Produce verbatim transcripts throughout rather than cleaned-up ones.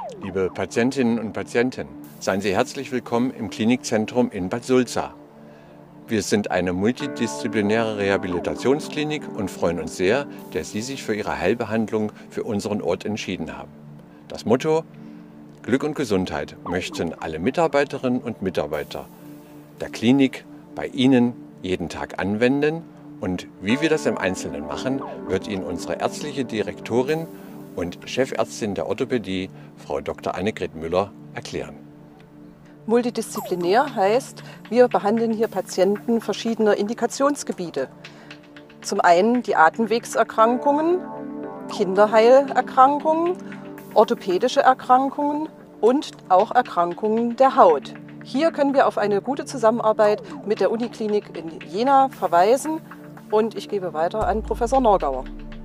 Liebe Patientinnen und Patienten, seien Sie herzlich willkommen im Klinikzentrum in Bad Sulza. Wir sind eine multidisziplinäre Rehabilitationsklinik und freuen uns sehr, dass Sie sich für Ihre Heilbehandlung für unseren Ort entschieden haben. Das Motto Glück und Gesundheit möchten alle Mitarbeiterinnen und Mitarbeiter der Klinik bei Ihnen jeden Tag anwenden. Und wie wir das im Einzelnen machen, wird Ihnen unsere ärztliche Direktorin und Chefärztin der Orthopädie, Frau Doktor Annegret Müller, erklären. Multidisziplinär heißt, wir behandeln hier Patienten verschiedener Indikationsgebiete. Zum einen die Atemwegserkrankungen, Kinderheilerkrankungen, orthopädische Erkrankungen und auch Erkrankungen der Haut. Hier können wir auf eine gute Zusammenarbeit mit der Uniklinik in Jena verweisen und ich gebe weiter an Professor Norgauer.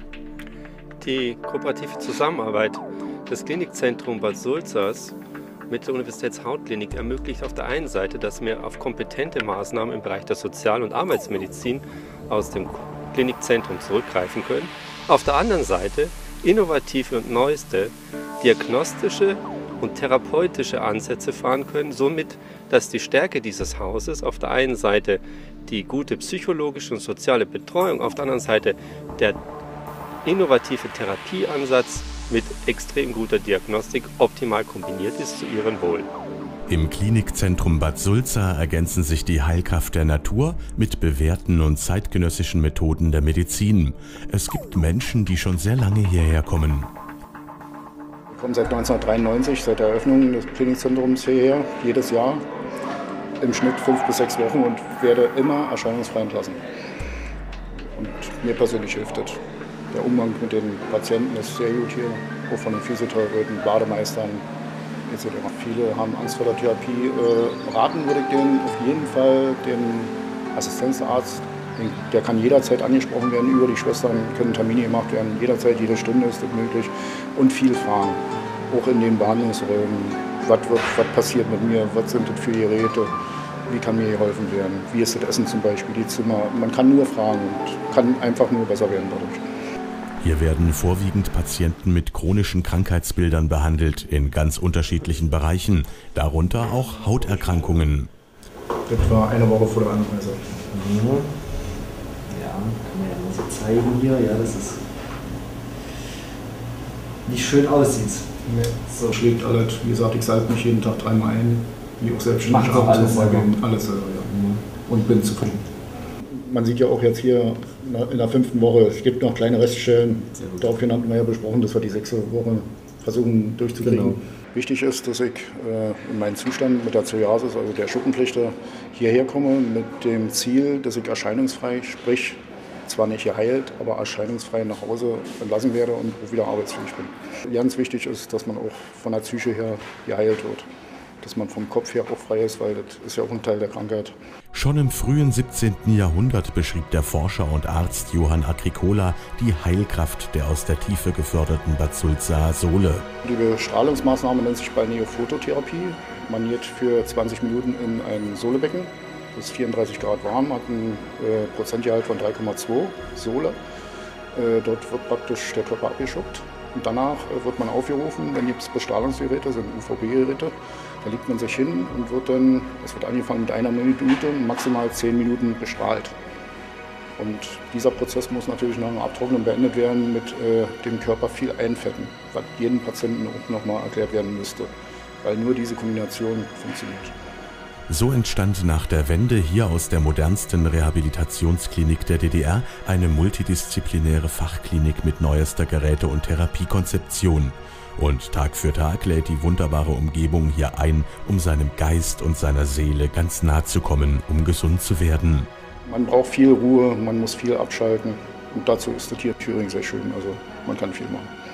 Die kooperative Zusammenarbeit des Klinikzentrums Bad Sulzas mit der Universitätshautklinik ermöglicht auf der einen Seite, dass wir auf kompetente Maßnahmen im Bereich der Sozial- und Arbeitsmedizin aus dem Klinikzentrum zurückgreifen können. Auf der anderen Seite innovative und neueste diagnostische und therapeutische Ansätze fahren können, somit, dass die Stärke dieses Hauses auf der einen Seite die gute psychologische und soziale Betreuung, auf der anderen Seite der innovative Therapieansatz mit extrem guter Diagnostik optimal kombiniert ist zu ihrem Wohl. Im Klinikzentrum Bad Sulza ergänzen sich die Heilkraft der Natur mit bewährten und zeitgenössischen Methoden der Medizin. Es gibt Menschen, die schon sehr lange hierher kommen. Ich komme seit neunzehnhundertdreiundneunzig, seit der Eröffnung des Klinikzentrums hierher, jedes Jahr, im Schnitt fünf bis sechs Wochen und werde immer erscheinungsfrei entlassen. Und mir persönlich hilft das. Der Umgang mit den Patienten ist sehr gut hier, auch von den Physiotherapeuten, Bademeistern et cetera. Viele haben Angst vor der Therapie. Äh, raten würde ich denen auf jeden Fall den Assistenzarzt. Der kann jederzeit angesprochen werden über die Schwestern, können Termine gemacht werden, jederzeit, jede Stunde ist das möglich. Und viel fragen, auch in den Behandlungsräumen. Was, wird, was passiert mit mir, was sind das für Geräte, wie kann mir geholfen werden, wie ist das Essen zum Beispiel, die Zimmer. Man kann nur fragen und kann einfach nur besser werden dadurch. Hier werden vorwiegend Patienten mit chronischen Krankheitsbildern behandelt, in ganz unterschiedlichen Bereichen, darunter auch Hauterkrankungen. Das war eine Woche vor der Anreise. Mhm. Ja, kann man ja mal so zeigen hier, ja, dass es nicht schön aussieht. Nee. So schlägt alles, wie gesagt, ich salbe mich jeden Tag dreimal ein, wie auch selbstständig Macht auch alles selber. Alles selber, ja. Mhm. Und bin zufrieden. Man sieht ja auch jetzt hier in der fünften Woche, es gibt noch kleine Reststellen. Daraufhin hatten wir ja besprochen, dass wir die sechste Woche versuchen durchzukriegen. Genau. Wichtig ist, dass ich äh, in meinen Zustand mit der Psoriasis, also der Schuppenflechte, hierher komme mit dem Ziel, dass ich erscheinungsfrei, sprich zwar nicht geheilt, aber erscheinungsfrei nach Hause entlassen werde und wieder arbeitsfähig bin. Ganz wichtig ist, dass man auch von der Psyche her geheilt wird. Dass man vom Kopf her auch frei ist, weil das ist ja auch ein Teil der Krankheit. Schon im frühen siebzehnten Jahrhundert beschrieb der Forscher und Arzt Johann Agricola die Heilkraft der aus der Tiefe geförderten Bad Sulza Sohle. Die Bestrahlungsmaßnahme nennt sich Balneophototherapie. Man geht für zwanzig Minuten in ein Sohlebecken. Das ist vierunddreißig Grad warm, hat einen äh, Prozentgehalt von drei Komma zwei Sohle. Äh, dort wird praktisch der Körper abgeschuckt. Und danach wird man aufgerufen, dann gibt es Bestrahlungsgeräte, sind U V B-Geräte. Da legt man sich hin und wird dann, es wird angefangen mit einer Minute, maximal zehn Minuten bestrahlt. Und dieser Prozess muss natürlich nach dem Abtrocknen beendet werden mit äh, dem Körper viel einfetten, was jedem Patienten auch nochmal erklärt werden müsste, weil nur diese Kombination funktioniert. So entstand nach der Wende hier aus der modernsten Rehabilitationsklinik der D D R eine multidisziplinäre Fachklinik mit neuester Geräte- und Therapiekonzeption. Und Tag für Tag lädt die wunderbare Umgebung hier ein, um seinem Geist und seiner Seele ganz nah zu kommen, um gesund zu werden. Man braucht viel Ruhe, man muss viel abschalten und dazu ist das hier in Thüringen sehr schön, also man kann viel machen.